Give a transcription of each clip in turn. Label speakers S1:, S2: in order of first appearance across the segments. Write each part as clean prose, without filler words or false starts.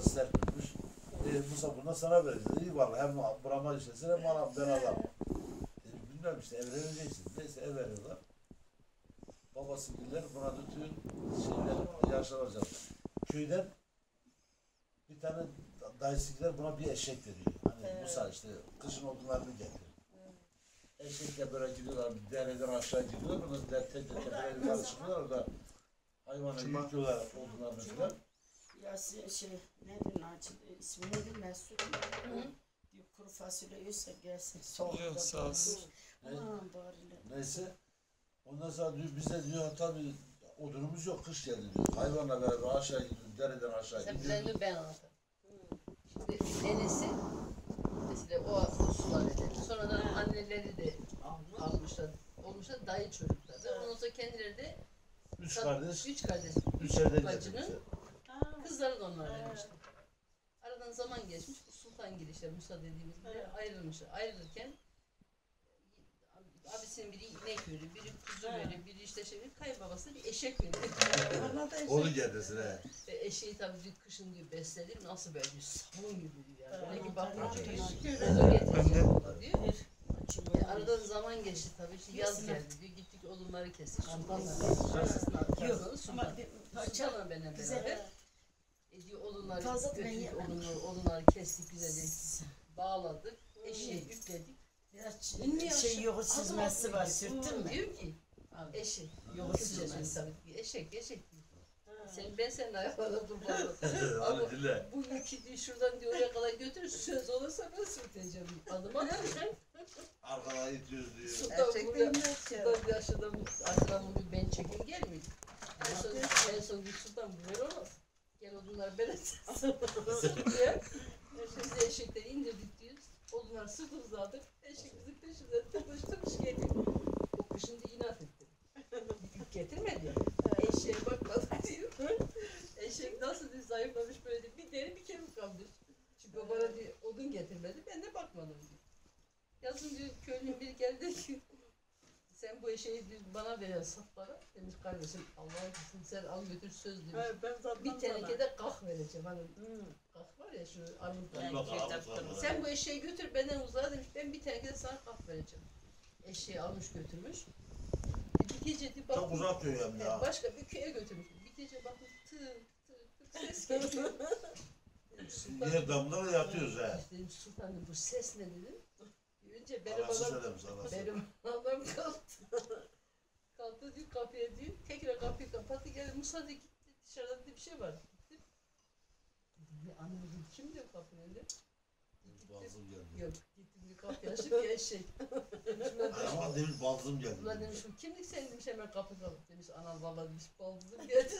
S1: biraz serpilmiş. Musa bundan sana vereceğiz. İyi vallahi hem burama işlesin hem bana ben alalım. Bilmiyorum işte evleneceksin. Neyse ev veriyorlar. Babası gider buna bütün şeyler yaşlanacak. Köyden bir tane dayısı gider buna bir eşek veriyor. Hani Musa işte kışın odunlarını getir. Eşekle böyle gidiyorlar, dereden aşağı gidiyorlar. Bunu tepeden yukarı çıkıyorlar. Orada hayvanı yüklüyorlar odunlarını falan.
S2: Ya nedir ismi nedir Mesut? Diyor kuru fasulye yiyorsa gelsin. Soğukta
S3: Sağ olsun.
S2: Aman bari.
S1: Neyse. Ondan sonra diyor bize diyor tabii odunumuz yok kış geldi diyor. Hayvanla beraber aşağı gidiyoruz, dereden aşağı gidiyoruz.
S4: Sebeplerini ben anlatayım. Şimdi nenesi mesela o sular edildi. Sonradan anneleri de almışlar. Olmuşlar dayı çocuklar. Ondan sonra kendileri de
S1: Üç kardeş,
S4: üç kardeş.
S1: üç evden
S4: bacının
S1: getirmişler.
S4: kızları da onlar vermişler. Aradan zaman geçmiş. Bu Sultangil işte Musa dediğimiz gibi ayrılmışlar. Ayrılırken abisinin biri inek veriyor, biri kuzu veriyor, biri işte kayınbabası bir eşek veriyor.
S1: Onu getirsin
S4: Ve eşeği tabii diyor, kışın diyor besledim nasıl böyle diyor, sabun gibi diyor yani. Böyle ki bakma diyor, kuzu getireceğim ona diyor. Aradan zaman geçti tabii, işte yaz geldi diyor, gittik odunları kestik. Sultan'la benimle beraber. Diyor odunları götürdük, odunları kestik güzelce, bağladık, eşeği yükledik.
S2: Biraz yoğurt süzmesi var, sürttün mü?
S4: Diyor ki, eşek, yoğurt süzmesi tabii, eşek diyor. Ben senin ayaklarına durmadım. Ama bu yükü diyor, şuradan diyor oraya kadar götür, söz olursa ben sürteceğim. Adım atacağım.
S1: Arkadan itiyoruz diyor.
S4: Sultan bir aşağıdan bir ben çekin gelmiyor. En son bir sultan bu böyle olmaz. Gel odunları ben etsin. Biz eşekleri indirdik diyor. Odunları sırtımızladık. Eşek bizi peşinden tıpış geliyor. O kışın da inat etti. Yük getirmedi ya. Eşeğe bakmadı diyor. Eşek nasıl diyor zayıflamış böyle diyor. Bir deri bir kemik kalmış. Çünkü o bana diyor odun getirmedi. Ben de bakmadım diyor. Yazın diyor köylünün biri geldi ki sen bu eşeği diyor, bana ver sat bana. Demiş kardeşim Allah'ın kızım sen al götür söz demiş. Bir teneke de kah vereceğim. Hani kah var ya şu armutlar. Sen bu eşeği götür benden uzağa demiş. Ben bir teneke de sana kah vereceğim. Eşeği almış götürmüş. Bir gece de
S1: Çok uzak köy hem ya.
S4: Başka bir köye götürmüş. Bir gece bakmış tık tık tık ses geliyor.
S1: Yer damla da yatıyoruz he.
S4: Dedim sultanım bu ses ne dedim. Önce benim adam kalktı. Kalktı diyor kapıya diyor. Tekrar kapıyı kapattı. Geldi Musa diyor gitti. Dışarıda bir şey var. Gittim. Dedim ya anladım. Kim diyor kapının önünde?
S1: Balzım geldi.
S4: Yok. Gittim diyor kapıyı açıp ya eşek.
S1: Ama demiş balzım geldi.
S4: Ulan demiş kimlik sen demiş hemen kapı kapattı. Demiş anam valla demiş balzım geldi.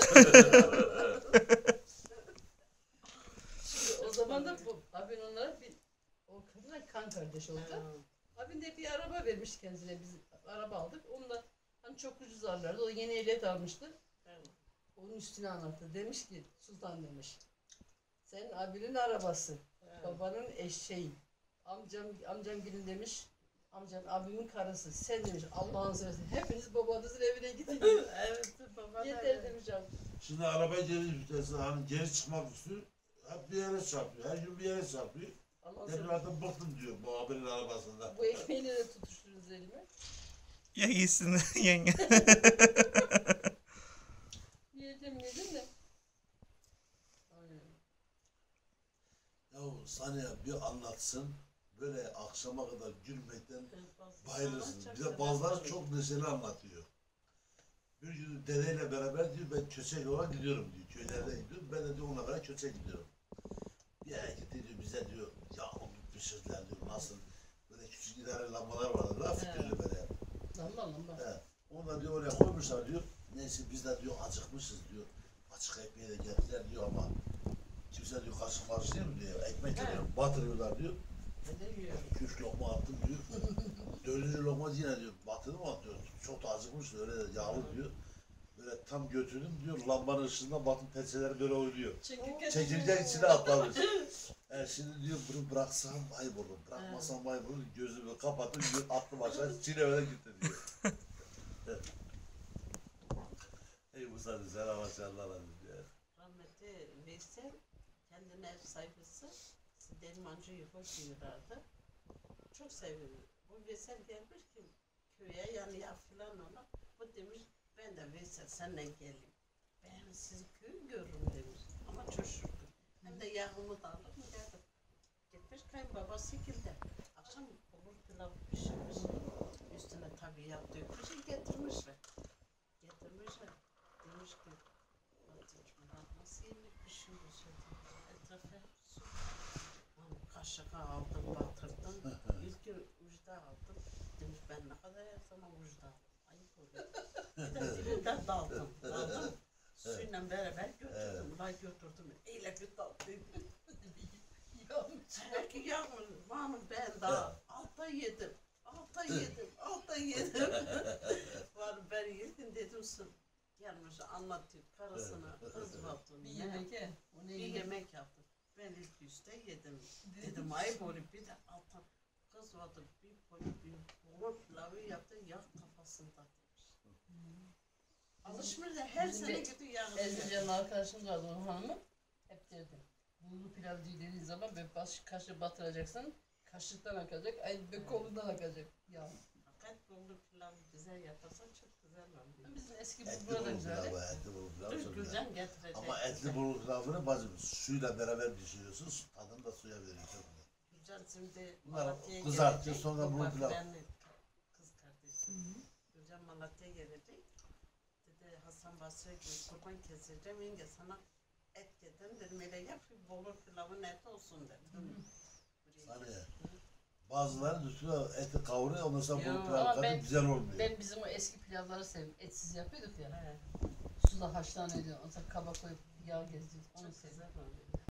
S4: Şimdi o zaman da bu abin onlara bir o kadına kan kardeş oldu. Abin de bir araba vermiş kendisine. Biz araba aldık. Onu da hani çok ucuz alırlardı. O yeni ehliyet almıştı. Onun üstüne anlattı. Demiş ki Sultan demiş. Senin abinin arabası. Babanın eşeği. Amcam gelin demiş. Amcam abimin karısı. Sen demiş Allah'ın sözü. Hepiniz babanızın evine gidin.
S2: Evet baba.
S4: Yeter demiş abi.
S1: Şimdi arabaya geri çıkmak istiyor. Hep bir yere çarpıyor. Her gün bir yere çarpıyor. Demirlerden bıktım diyor bu abinin arabasında.
S4: Bu ekmeğiyle de tutuştururuz elime.
S3: Ya iyisin yenge.
S4: Yedim de.
S1: Yahu sana bir anlatsın. Böyle akşama kadar gülmekten bayılırsın. Bir de bazıları çok neşeli anlatıyor. Bir gün dedeyle beraber diyor ben Kösekov'a gidiyorum diyor. Köylerde gidiyorum. Ben de diyor ona kadar Köse gidiyorum. Bir yere gitti diyor bize diyor yağmur bir sözler diyor nasıl böyle küçük idare lambalar vardı laf diyor böyle.
S4: Lamba.
S1: He. Onu da diyor oraya koymuşlar diyor. Neyse biz de diyor acıkmışız diyor. Açık ekmeği de getirdiler diyor ama kimse diyor kaşık marşı değil mi diyor. Ekmekle batırıyorlar diyor. Üç lokma attım diyor. Dördüncü lokma yine diyor batırdım ama diyor çok da acıkmış öyle de yağlı diyor. Böyle tam götürdüm diyor lambanın ışığında batın pençeleri böyle oynuyor. Çekirgen içine atlamış. Şimdi diyor bunu bıraksam ayıp olur, bırakmasam ayıp olur. Gözümü kapattım diyor attım aşağı çiğnemeden gitti diyor. Ey Musa diyor sen ama sen Allah'ın diyor.
S2: Rahmetli Veysel kendine ev sahibisin. Dermancı yuva diyorlardı. Çok seviyorum. Bu Veysel gelmiş ki köye yani ya filan ona. Bu demiş ben de Veysel seninle geleyim. Ben sizin köyü görürüm demiş. Ama çocuktu. Hem de yağımı da alır mı dedim. Gitmiş kayınbabası gildi. Akşam bulgur pilav pişirmiş. Üstüne tabii yağ dökmüş getirmişler. Getirmişler. Demiş ki nasıl yemek pişiriyorsun? Etrafa su. Kaşığı aldım, batırdım. İlk gün ucda aldım. Demiş ben ne kadar her zaman ucda aldım. Ayıp oluyor. Bir de dibinden daldım. Suyla beraber götürdüm. Ben götürdüm. Eyle bir daldım. Belki yağmur, ben daha alta yedim. Alta yedim. Var ben yedim dedim sun. Gelmiş anlatıyor karısına kız baktım.
S4: Bir yemek ye. O ne
S2: Bir yemek yaptım. Ben ilk üstte yedim. Dedim ayıp olup bir de alttan kız vardı bir bulgur pilavı yaptı yağ kafasında demiş. Alışmış da her
S4: Bizim
S2: sene
S4: de
S2: gidiyor yağ.
S4: Ezgican'ın arkadaşımız vardı o hanımı. Hep derdi. Bulgur pilav diye dediğin zaman böyle kaşığı batıracaksın. Kaşıktan akacak, ay kolundan akacak. Ya.
S2: Fakat bulgur pilavı güzel yaparsan çok güzel olur.
S4: Bizim eski
S1: Etli
S4: bulgur da
S1: bulgur
S4: güzeldi.
S1: pilavı, etli bulgur pilavı
S2: Dur
S1: çok güzel.
S2: Gülcan getirecek.
S1: Ama etli bulgur pilavını bacım suyla beraber pişiriyorsun, tadını da suya veriyorsun.
S2: Gülcan şimdi
S1: Bunlar
S2: Malatya'ya
S1: kızartıyor,
S2: gelecek.
S1: sonra bulgur
S2: Bak,
S1: pilav.
S2: benim kız kardeşim. Gülcan Malatya'ya gelecek. Dedi Hasan Basri'ye gidip kurban keseceğim. Yenge sana et getirdim. Dedim öyle yap bir bulgur pilavın eti olsun dedim. Buraya
S1: Hani bazıları üstüne eti kavuruyor, ondan sonra
S2: Yo,
S1: bulgur pilavı
S4: ama
S1: tadı
S4: ben-
S1: güzel olmuyor.
S4: Ben bizim o eski pilavları seviyorum. Etsiz yapıyorduk ya.
S2: He,
S4: Suda haşlanıyordu. Ondan sonra kaba koyup yağ gezdirdik. Onu
S2: çok
S4: seviyorum.
S2: güzel oluyor.